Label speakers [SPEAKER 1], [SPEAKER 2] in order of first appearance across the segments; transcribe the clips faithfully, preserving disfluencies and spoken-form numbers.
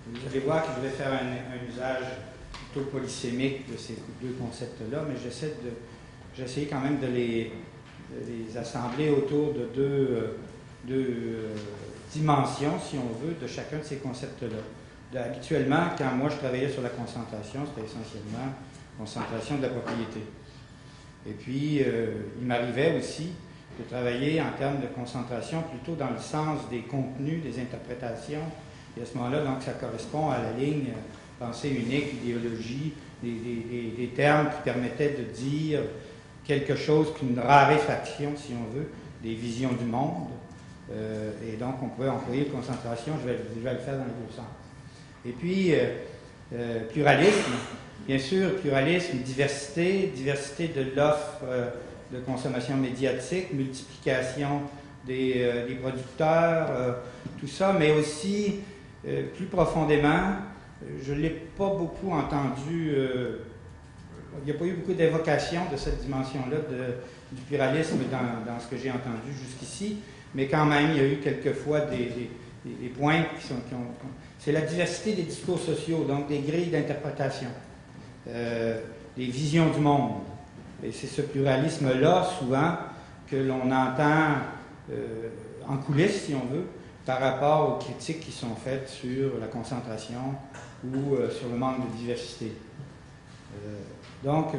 [SPEAKER 1] Vous allez voir que je vais faire un, un usage plutôt polysémique de ces deux concepts-là, mais j'essaie de, j'ai essayé quand même de les, de les assembler autour de deux, deux euh, dimensions, si on veut, de chacun de ces concepts-là. Habituellement, quand moi je travaillais sur la concentration, c'était essentiellement concentration de la propriété. Et puis, euh, il m'arrivait aussi de travailler en termes de concentration plutôt dans le sens des contenus, des interprétations. Et à ce moment-là, donc, ça correspond à la ligne euh, pensée unique, idéologie, des, des, des termes qui permettaient de dire quelque chose qu'une raréfaction, si on veut, des visions du monde. Euh, et donc, on pouvait employer concentration, je vais, je vais le faire dans les deux sens. Et puis, euh, euh, pluralisme, bien sûr, pluralisme, diversité, diversité de l'offre euh, de consommation médiatique, multiplication des, euh, des producteurs, euh, tout ça, mais aussi, euh, plus profondément, je ne l'ai pas beaucoup entendu, euh, il n'y a pas eu beaucoup d'évocation de cette dimension-là du pluralisme dans, dans ce que j'ai entendu jusqu'ici, mais quand même, il y a eu quelquefois des, des, des points qui sont... Qui ont, c'est la diversité des discours sociaux, donc des grilles d'interprétation, euh, des visions du monde. Et c'est ce pluralisme-là, souvent, que l'on entend euh, en coulisses, si on veut, par rapport aux critiques qui sont faites sur la concentration ou euh, sur le manque de diversité. Euh, donc, euh,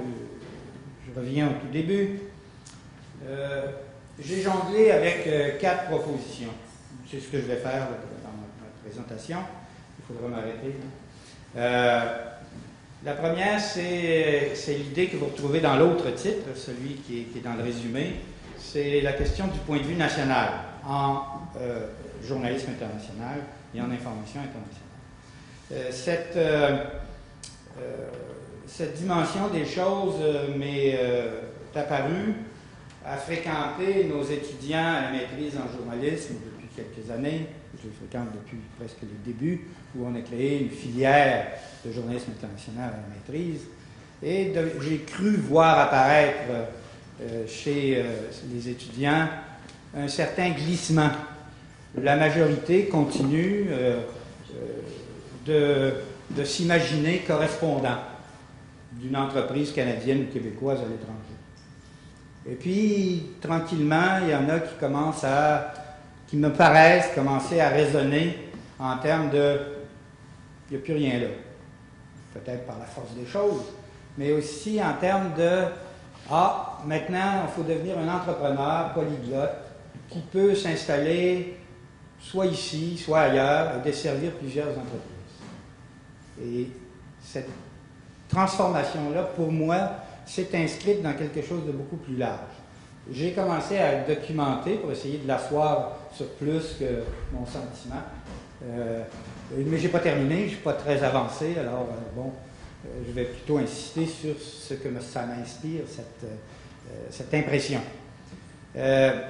[SPEAKER 1] je reviens au tout début. Euh, j'ai jonglé avec euh, quatre propositions. C'est ce que je vais faire dans ma présentation. Il faudra m'arrêter. Euh, la première, c'est l'idée que vous retrouvez dans l'autre titre, celui qui est, qui est dans le résumé. C'est la question du point de vue national en euh, journalisme international et en information internationale. Euh, cette, euh, euh, cette dimension des choses euh, m'est euh, apparue à fréquenter nos étudiants à la maîtrise en journalisme depuis quelques années. Je les fréquente depuis presque le début, où on a créé une filière de journalisme international à la maîtrise. Et j'ai cru voir apparaître euh, chez euh, les étudiants un certain glissement. La majorité continue euh, euh, de, de s'imaginer correspondant d'une entreprise canadienne ou québécoise à l'étranger. Et puis, tranquillement, il y en a qui commencent à, qui me paraissent commencer à raisonner en termes de, il n'y a plus rien là, peut-être par la force des choses, mais aussi en termes de, ah, maintenant, il faut devenir un entrepreneur polyglotte qui peut s'installer soit ici, soit ailleurs, et desservir plusieurs entreprises. Et cette transformation-là, pour moi, s'est inscrite dans quelque chose de beaucoup plus large. J'ai commencé à documenter pour essayer de l'asseoir sur plus que mon sentiment. Euh, mais je n'ai pas terminé, je ne suis pas très avancé, alors euh, bon, euh, je vais plutôt insister sur ce que me, ça m'inspire, cette, euh, cette impression. Euh,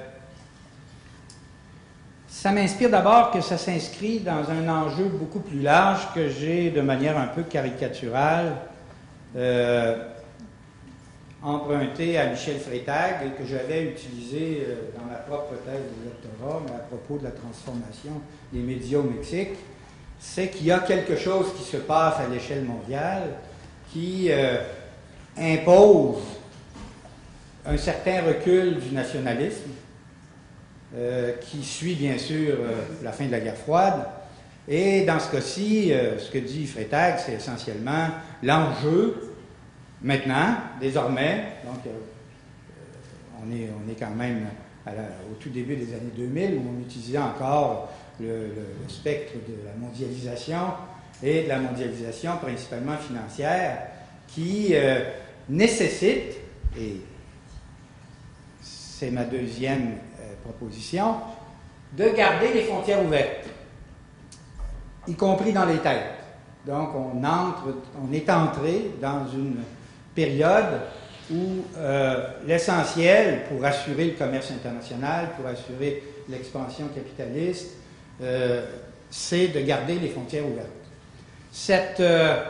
[SPEAKER 1] ça m'inspire d'abord que ça s'inscrit dans un enjeu beaucoup plus large que j'ai de manière un peu caricaturale euh, emprunté à Michel Freytag et que j'avais utilisé euh, dans ma propre thèse de doctorat, mais à propos de la transformation des médias au Mexique, c'est qu'il y a quelque chose qui se passe à l'échelle mondiale qui euh, impose un certain recul du nationalisme, euh, qui suit bien sûr euh, la fin de la guerre froide. Et dans ce cas-ci, euh, ce que dit Freytag, c'est essentiellement l'enjeu. Maintenant, désormais, donc euh, on, est, on est quand même à la, au tout début des années deux mille où on utilisait encore le, le, le spectre de la mondialisation et de la mondialisation principalement financière qui euh, nécessite, et c'est ma deuxième euh, proposition, de garder les frontières ouvertes, y compris dans les têtes. Donc on, entre, on est entré dans une période où euh, l'essentiel pour assurer le commerce international, pour assurer l'expansion capitaliste, euh, c'est de garder les frontières ouvertes. Cette euh,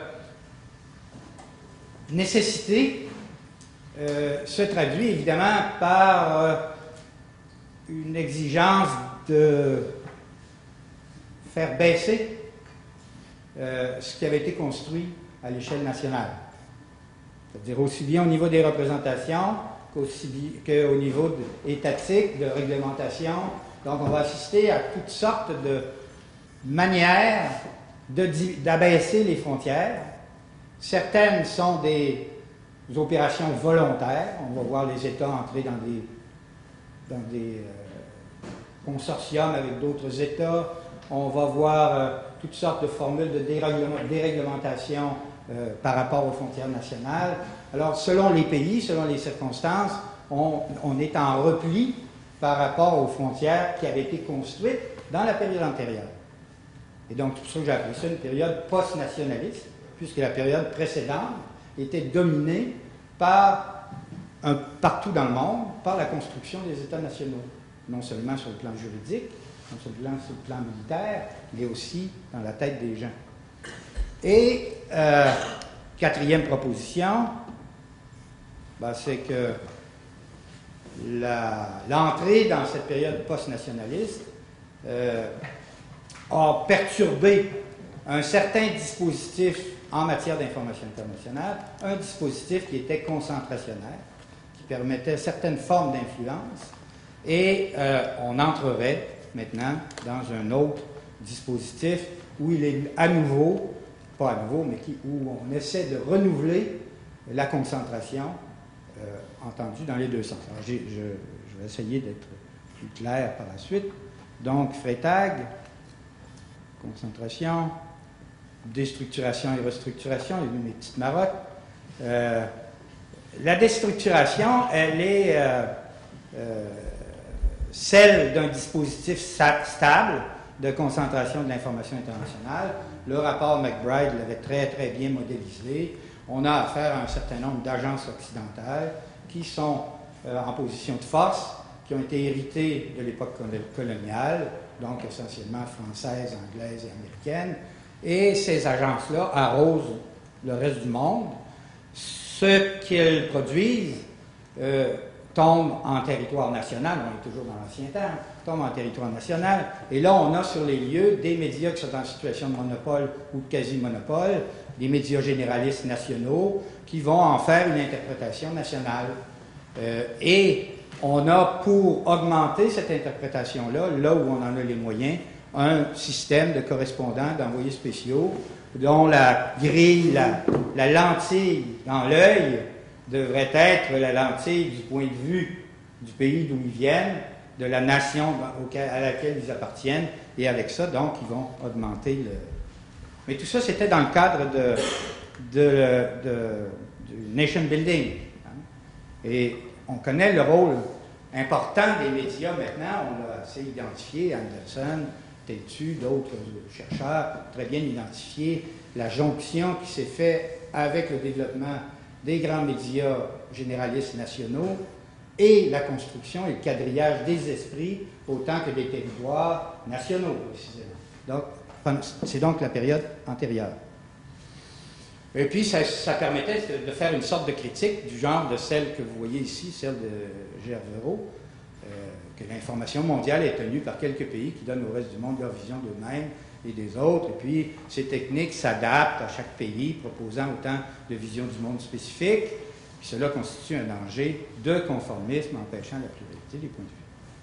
[SPEAKER 1] nécessité euh, se traduit évidemment par euh, une exigence de faire baisser euh, ce qui avait été construit à l'échelle nationale. C'est-à-dire aussi bien au niveau des représentations qu'au niveau de, étatique, de réglementation. Donc, on va assister à toutes sortes de manières d'abaisser les frontières. Certaines sont des opérations volontaires. On va voir les États entrer dans des, dans des euh, consortiums avec d'autres États. On va voir euh, toutes sortes de formules de dérèglement, déréglementation euh, par rapport aux frontières nationales. Alors, selon les pays, selon les circonstances, on, on est en repli par rapport aux frontières qui avaient été construites dans la période antérieure. Et donc, c'est pour ça que j'ai appelé ça une période post-nationaliste, puisque la période précédente était dominée par, un, partout dans le monde, par la construction des États nationaux, non seulement sur le plan juridique, non seulement sur le plan militaire, mais aussi dans la tête des gens. Et, euh, quatrième proposition, ben, c'est que l'entrée dans cette période post-nationaliste euh, a perturbé un certain dispositif en matière d'information internationale, un dispositif qui était concentrationnaire, qui permettait certaines formes d'influence, et euh, on entrerait maintenant dans un autre dispositif où il est à nouveau, pas à nouveau, mais qui, où on essaie de renouveler la concentration euh, entendue dans les deux sens. Alors, je, je vais essayer d'être plus clair par la suite. Donc, Freytag, concentration, déstructuration et restructuration, il y a eu mes petites marottes. Euh, la déstructuration, elle est euh, euh, celle d'un dispositif stable de concentration de l'information internationale. Le rapport McBride l'avait très, très bien modélisé. On a affaire à un certain nombre d'agences occidentales qui sont euh, en position de force, qui ont été héritées de l'époque coloniale, donc essentiellement françaises, anglaises et américaines. Et ces agences-là arrosent le reste du monde. Ce qu'elles produisent euh, tombe en territoire national, on est toujours dans l'ancien temps, tombe en territoire national, et là on a sur les lieux des médias qui sont en situation de monopole ou de quasi-monopole, des médias généralistes nationaux qui vont en faire une interprétation nationale. Euh, et on a, pour augmenter cette interprétation-là, là où on en a les moyens, un système de correspondants, d'envoyés spéciaux, dont la grille, la, la lentille dans l'œil devrait être la lentille du point de vue du pays d'où ils viennent, de la nation auquel, à laquelle ils appartiennent, et avec ça, donc, ils vont augmenter le... Mais tout ça, c'était dans le cadre de, de, de, du nation building. Hein? Et on connaît le rôle important des médias maintenant, on l'a assez identifié, Anderson, Tétu, d'autres chercheurs, très bien identifié la jonction qui s'est faite avec le développement des grands médias généralistes nationaux et la construction et le quadrillage des esprits autant que des territoires nationaux, précisément. Donc, c'est donc la période antérieure. Et puis, ça, ça permettait de faire une sorte de critique du genre de celle que vous voyez ici, celle de Gervero, euh, que l'information mondiale est tenue par quelques pays qui donnent au reste du monde leur vision d'eux-mêmes et des autres, et puis ces techniques s'adaptent à chaque pays, proposant autant de visions du monde spécifiques, puis cela constitue un danger de conformisme empêchant la pluralité des points de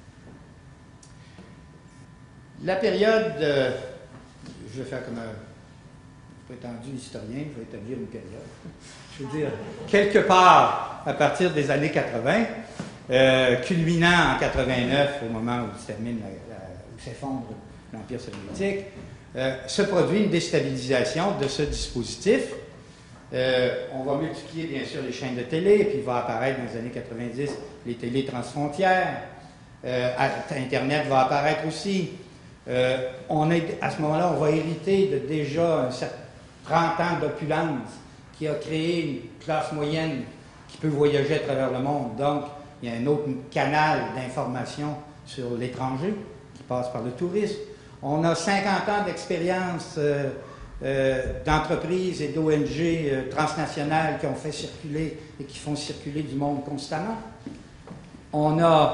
[SPEAKER 1] vue. La période, euh, je vais faire comme un prétendu historien, je vais établir une période, je veux dire, quelque part à partir des années quatre-vingt, euh, culminant en quatre-vingt-neuf, au moment où se termine la, la, où s'effondre l'Empire soviétique, euh, se produit une déstabilisation de ce dispositif. Euh, on va multiplier bien sûr les chaînes de télé, puis il va apparaître dans les années quatre-vingt-dix les télés transfrontières. Euh, Internet va apparaître aussi. Euh, on est, à ce moment-là, on va hériter de déjà un certain trente ans d'opulence qui a créé une classe moyenne qui peut voyager à travers le monde. Donc, il y a un autre canal d'information sur l'étranger qui passe par le tourisme. On a cinquante ans d'expérience euh, euh, d'entreprises et d'O N G euh, transnationales qui ont fait circuler et qui font circuler du monde constamment. On a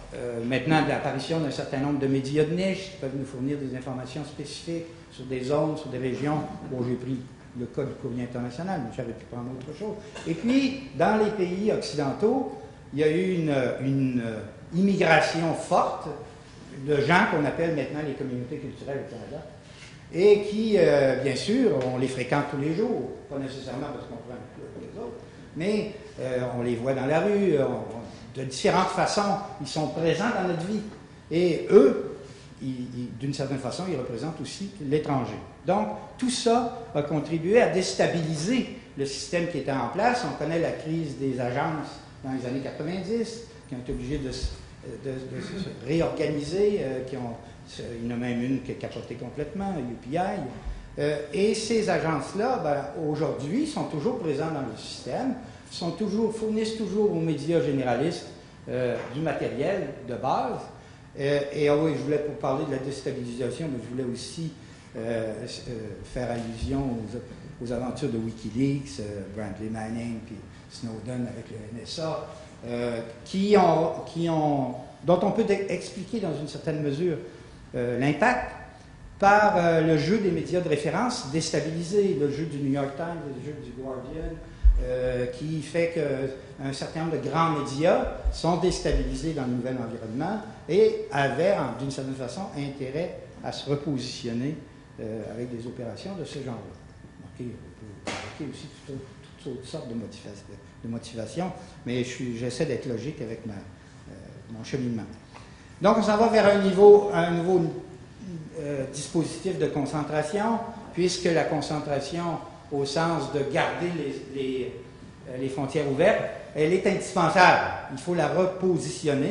[SPEAKER 1] euh, maintenant l'apparition d'un certain nombre de médias de niche qui peuvent nous fournir des informations spécifiques sur des zones, sur des régions. Bon, j'ai pris le cas du courrier international, mais j'aurais pu prendre autre chose. Et puis, dans les pays occidentaux, il y a eu une, une immigration forte de gens qu'on appelle maintenant les communautés culturelles au Canada, et qui, euh, bien sûr, on les fréquente tous les jours, pas nécessairement parce qu'on prend un club pour les autres, mais euh, on les voit dans la rue, on, on, de différentes façons, ils sont présents dans notre vie. Et eux, d'une certaine façon, ils représentent aussi l'étranger. Donc, tout ça a contribué à déstabiliser le système qui était en place. On connaît la crise des agences dans les années quatre-vingt-dix, qui ont été obligées de, de, de se réorganiser, euh, qui ont, il y en a même une qui a capoté complètement, U P I. Euh, et ces agences-là, ben, aujourd'hui, sont toujours présentes dans le système, sont toujours, fournissent toujours aux médias généralistes euh, du matériel de base. Euh, et ah oui, je voulais, pour parler de la déstabilisation, mais je voulais aussi euh, euh, faire allusion aux, aux aventures de Wikileaks, euh, Bradley Manning, puis Snowden avec le N S A, euh, qui ont, qui ont, dont on peut expliquer dans une certaine mesure euh, l'impact par euh, le jeu des médias de référence déstabilisés, le jeu du New York Times, le jeu du Guardian, euh, qui fait qu'un certain nombre de grands médias sont déstabilisés dans le nouvel environnement et avaient, d'une certaine façon, intérêt à se repositionner euh, avec des opérations de ce genre-là. Okay, on peut évoquer aussi toutes, toutes autres sortes de, motiva de motivations, mais j'essaie d'être logique avec ma, euh, mon cheminement. Donc, on s'en va vers un niveau, un nouveau euh, dispositif de concentration, puisque la concentration, au sens de garder les, les, les frontières ouvertes, elle est indispensable. Il faut la repositionner.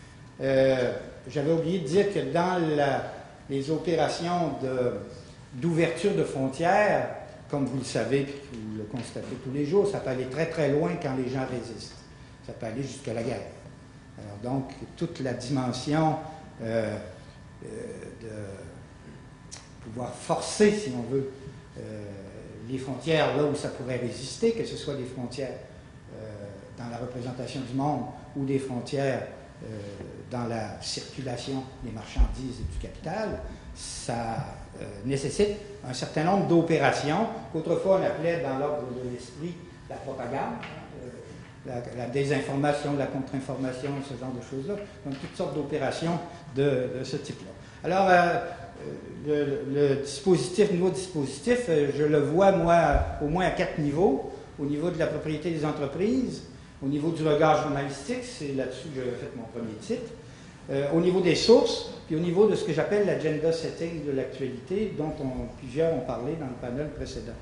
[SPEAKER 1] Euh, J'avais oublié de dire que dans la, les opérations d'ouverture de, de frontières, comme vous le savez, puis vous le constatez tous les jours, ça peut aller très très loin quand les gens résistent. Ça peut aller jusqu'à la guerre. Alors donc, toute la dimension euh, euh, de pouvoir forcer, si on veut, euh, les frontières là où ça pourrait résister, que ce soit des frontières euh, dans la représentation du monde ou des frontières euh, dans la circulation des marchandises et du capital, ça euh, nécessite un certain nombre d'opérations qu'autrefois on appelait dans l'ordre de l'esprit la propagande, euh, la, la désinformation, la contre-information, ce genre de choses-là. Donc toutes sortes d'opérations de, de ce type-là. Alors, euh, Le, le dispositif, nouveau dispositif, je le vois, moi, au moins à quatre niveaux. Au niveau de la propriété des entreprises, au niveau du regard journalistique, c'est là-dessus que j'ai fait mon premier titre, euh, au niveau des sources, puis au niveau de ce que j'appelle l'agenda setting de l'actualité, dont on, plusieurs ont parlé dans le panel précédent.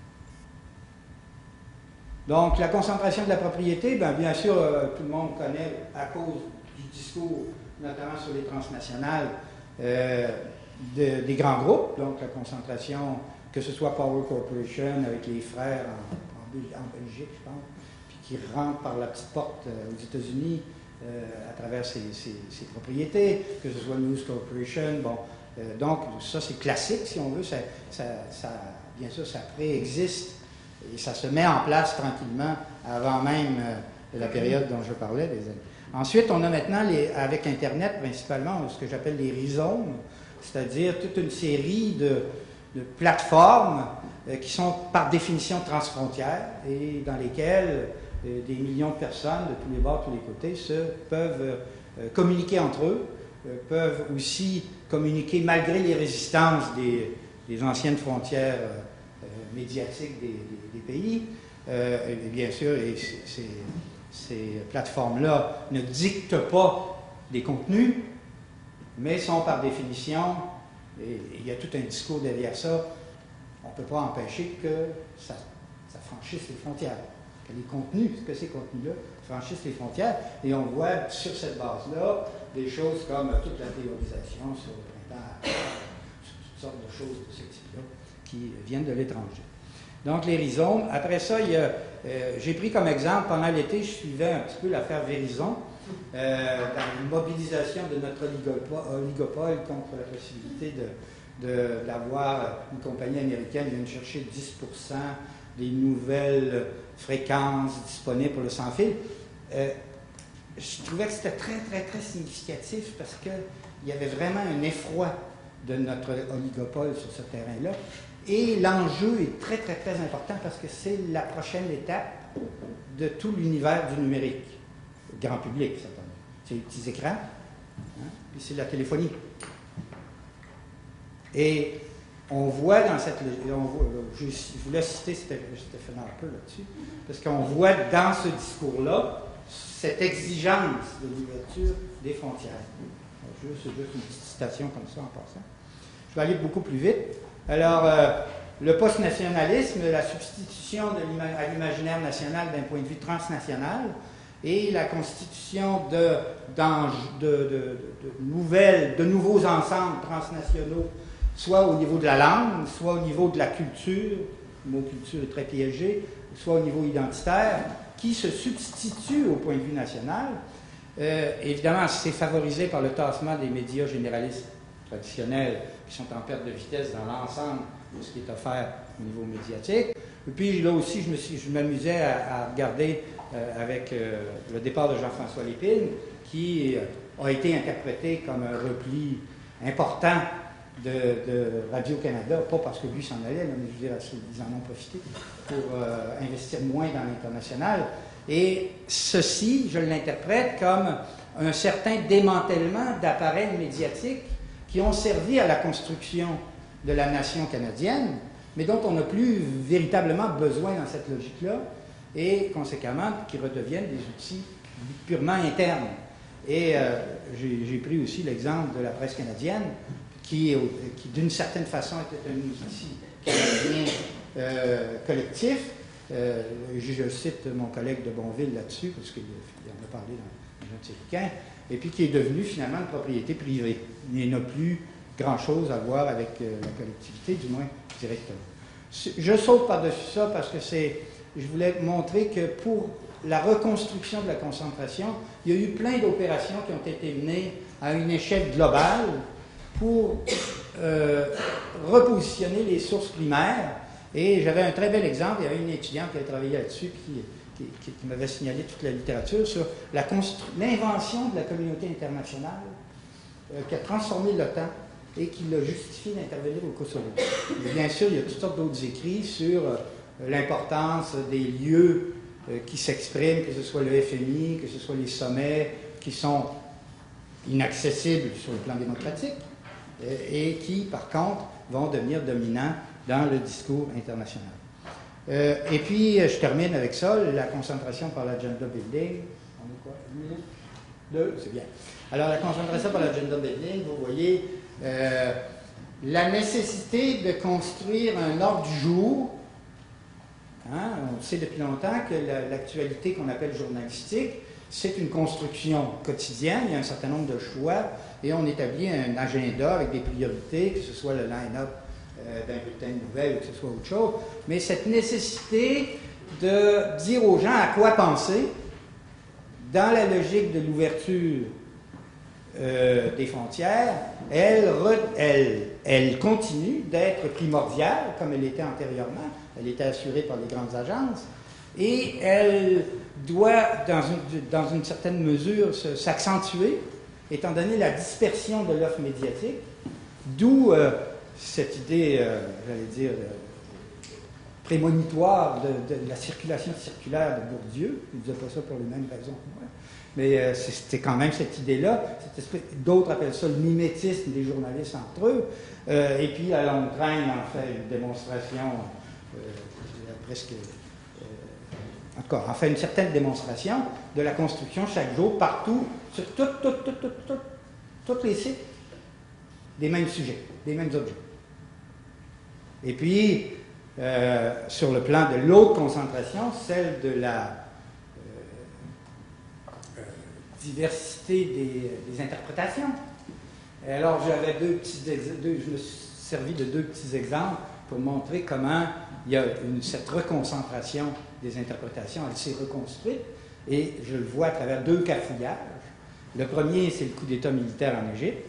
[SPEAKER 1] Donc, la concentration de la propriété, bien, bien sûr, euh, tout le monde connaît, à cause du discours, notamment sur les transnationales, euh, De, des grands groupes, donc la concentration, que ce soit Power Corporation avec les frères en, en, en Belgique, je pense, puis qui rentrent par la petite porte euh, aux États-Unis euh, à travers ses, ses, ses propriétés, que ce soit News Corporation, bon, euh, donc ça c'est classique si on veut, ça, ça, ça, bien sûr ça préexiste et ça se met en place tranquillement avant même euh, la période dont je parlais. Les années. Ensuite, on a maintenant, les, avec Internet principalement, ce que j'appelle les rhizomes, c'est-à-dire toute une série de, de plateformes euh, qui sont par définition transfrontières et dans lesquelles euh, des millions de personnes de tous les bords, de tous les côtés se, peuvent euh, communiquer entre eux, euh, peuvent aussi communiquer malgré les résistances des, des anciennes frontières euh, médiatiques des, des, des pays. Euh, et bien sûr, et ces, ces plateformes-là ne dictent pas des contenus, mais sont par définition, et il y a tout un discours derrière ça, on ne peut pas empêcher que ça, ça franchisse les frontières, que les contenus, que ces contenus-là franchissent les frontières, et on voit sur cette base-là des choses comme toute la théorisation sur le printemps arabe, sur toutes sortes de choses de ce type-là qui viennent de l'étranger. Donc les rhizomes. Après ça, il y a, euh, j'ai pris comme exemple, pendant l'été, je suivais un petit peu l'affaire Verizon, euh, dans une mobilisation de notre oligopole, oligopole contre la possibilité de, de, d'avoir une compagnie américaine qui vient chercher dix pour cent des nouvelles fréquences disponibles pour le sans-fil. Euh, je trouvais que c'était très, très, très significatif parce qu'il y avait vraiment un effroi de notre oligopole sur ce terrain-là. Et l'enjeu est très, très, très important parce que c'est la prochaine étape de tout l'univers du numérique. Grand public, ça. C'est les petits écrans, hein, puis c'est la téléphonie. Et on voit dans cette... On voit, je, je voulais citer Stephen Harper là-dessus, parce qu'on voit dans ce discours-là cette exigence de l'ouverture des frontières. C'est juste une petite citation comme ça en passant. Je vais aller beaucoup plus vite. Alors, euh, le post-nationalisme, la substitution de l'ima à l'imaginaire national d'un point de vue transnational et la constitution de, de, de, de, de, nouvelles, de nouveaux ensembles transnationaux, soit au niveau de la langue, soit au niveau de la culture, le mot culture est très piégé, soit au niveau identitaire, qui se substituent au point de vue national. Euh, évidemment, c'est favorisé par le tassement des médias généralistes traditionnels qui sont en perte de vitesse dans l'ensemble de ce qui est offert au niveau médiatique. Et puis là aussi, je me suis, je m'amusais à, à regarder euh, avec euh, le départ de Jean-François Lépine, qui euh, a été interprété comme un repli important de, de Radio-Canada, pas parce que lui s'en allait, mais je veux dire, ils en ont profité pour euh, investir moins dans l'international. Et ceci, je l'interprète comme un certain démantèlement d'appareils médiatiques qui ont servi à la construction de la nation canadienne, mais dont on n'a plus véritablement besoin dans cette logique-là, et conséquemment qui redeviennent des outils purement internes. Et euh, j'ai pris aussi l'exemple de la presse canadienne, qui, qui d'une certaine façon était un outil canadien euh, collectif. Euh, je, je cite mon collègue de Bonville là-dessus, parce qu'il en a parlé dans, dans un de ses bouquins, et puis qui est devenu finalement une propriété privée. Il n'a plus grand-chose à voir avec euh, la collectivité, du moins directement. Je saute par-dessus ça parce que c'est, je voulais montrer que pour la reconstruction de la concentration, il y a eu plein d'opérations qui ont été menées à une échelle globale pour euh, repositionner les sources primaires. Et j'avais un très bel exemple, il y avait une étudiante qui avait travaillé là-dessus, qui, qui, qui, qui m'avait signalé toute la littérature sur l'invention de la communauté internationale euh, qui a transformé l'OTAN et qui l'a justifié d'intervenir au Kosovo. Et bien sûr, il y a toutes sortes d'autres écrits sur euh, l'importance des lieux euh, qui s'expriment, que ce soit le F M I, que ce soit les sommets, qui sont inaccessibles sur le plan démocratique euh, et qui, par contre, vont devenir dominants dans le discours international. Euh, et puis, je termine avec ça, la concentration par l'agenda building. On est quoi? Une minute? Deux? C'est bien. Alors, la concentration par l'agenda building, vous voyez euh, la nécessité de construire un ordre du jour. Hein, on sait depuis longtemps que l'actualité qu'on appelle journalistique, c'est une construction quotidienne, il y a un certain nombre de choix, et on établit un agenda avec des priorités, que ce soit le line-up d'un bulletin de nouvelles ou que ce soit autre chose, mais cette nécessité de dire aux gens à quoi penser dans la logique de l'ouverture euh, des frontières, elle, elle, elle continue d'être primordiale comme elle était antérieurement, elle était assurée par les grandes agences, et elle doit, dans une, dans une certaine mesure, s'accentuer, étant donné la dispersion de l'offre médiatique, d'où euh, cette idée, euh, j'allais dire, euh, prémonitoire de, de la circulation circulaire de Bourdieu. Il ne disait pas ça pour les mêmes raisons que moi. Mais euh, c'était quand même cette idée-là. D'autres appellent ça le mimétisme des journalistes entre eux. Euh, et puis, à longue traîne, en fait une démonstration euh, presque... Euh, encore, en fait une certaine démonstration de la construction chaque jour, partout, sur tous tout, tout, tout, tout, tout les sites, des mêmes sujets, des mêmes objets. Et puis, euh, sur le plan de l'autre concentration, celle de la euh, euh, diversité des, des interprétations. Et alors, j'avais deux petits deux, je me suis servi de deux petits exemples pour montrer comment il y a une, cette reconcentration des interprétations, elle s'est reconstruite, et je le vois à travers deux cafouillages. Le premier, c'est le coup d'État militaire en Égypte,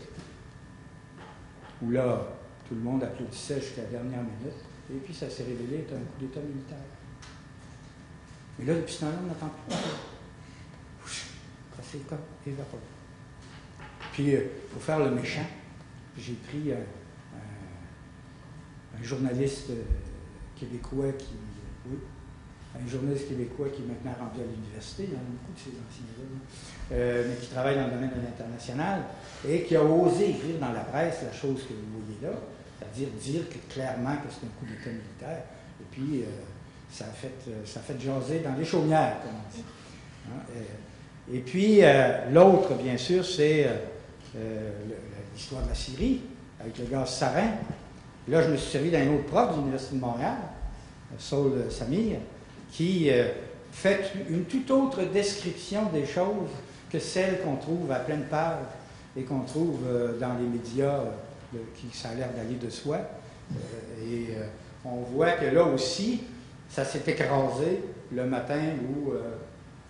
[SPEAKER 1] où là, tout le monde applaudissait jusqu'à la dernière minute, et puis ça s'est révélé être un coup d'État militaire. Mais là, depuis ce temps-là, on n'entend plus parler. Ça s'est comme évaporé. Puis, il euh, faut faire le méchant. J'ai pris un, un, un journaliste euh, québécois qui... Euh, oui, un journaliste québécois qui est maintenant rendu à l'université, il y en a beaucoup de ces anciens-là, euh, mais qui travaille dans le domaine de l'international, et qui a osé écrire dans la presse la chose que vous voyez là, c'est-à-dire dire que, clairement que c'est un coup d'État militaire. Et puis, euh, ça, a fait, ça a fait jaser dans les chaumières, comme on dit. Hein? Et, et puis, euh, l'autre, bien sûr, c'est euh, euh, l'histoire de la Syrie, avec le gaz sarin. Là, je me suis servi d'un autre prof de l'Université de Montréal, Saul Samir, qui euh, fait une toute autre description des choses que celle qu'on trouve à pleine page et qu'on trouve euh, dans les médias euh, qui ça a l'air d'aller de soi. Euh, et euh, on voit que là aussi, ça s'est écrasé le matin où euh, euh,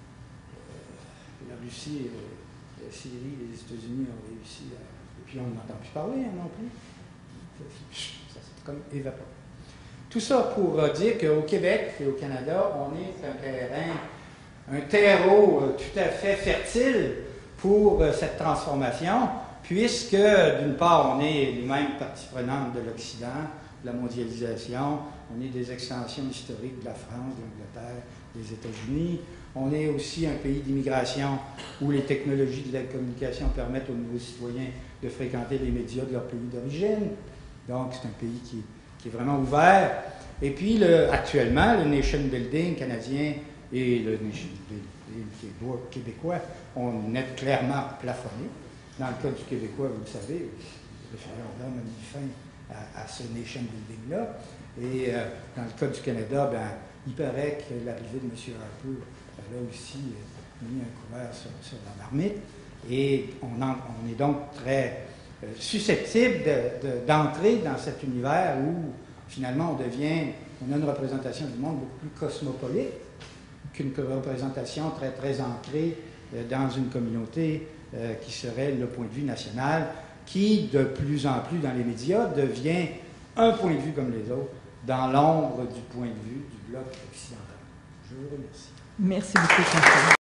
[SPEAKER 1] la Russie, euh, la Syrie, les États-Unis ont réussi à... Et puis on n'entend plus parler hein, non plus. Ça s'est comme évaporé. Tout ça pour dire qu'au Québec et au Canada, on est un terrain, un terreau tout à fait fertile pour cette transformation, puisque d'une part, on est les mêmes parties prenantes de l'Occident, de la mondialisation, on est des extensions historiques de la France, de l'Angleterre, des États-Unis. On est aussi un pays d'immigration où les technologies de la communication permettent aux nouveaux citoyens de fréquenter les médias de leur pays d'origine. Donc, c'est un pays qui qui est vraiment ouvert. Et puis, le, actuellement, le nation building canadien et le nation building québécois ont net clairement plafonné. Dans le cas du Québécois, vous le savez, le référendum a mis fin à, à ce nation building-là. Et euh, dans le cas du Canada, ben, il paraît que l'arrivée de M. Harper a là aussi euh, mis un couvert sur, sur la marmite. Et on, en, on est donc très susceptible d'entrer de, de, dans cet univers où, finalement, on devient, on a une représentation du monde beaucoup plus cosmopolite qu'une représentation très, très ancrée euh, dans une communauté euh, qui serait le point de vue national, qui, de plus en plus dans les médias, devient un point de vue comme les autres, dans l'ombre du point de vue du bloc occidental. Je vous remercie.
[SPEAKER 2] Merci beaucoup, François.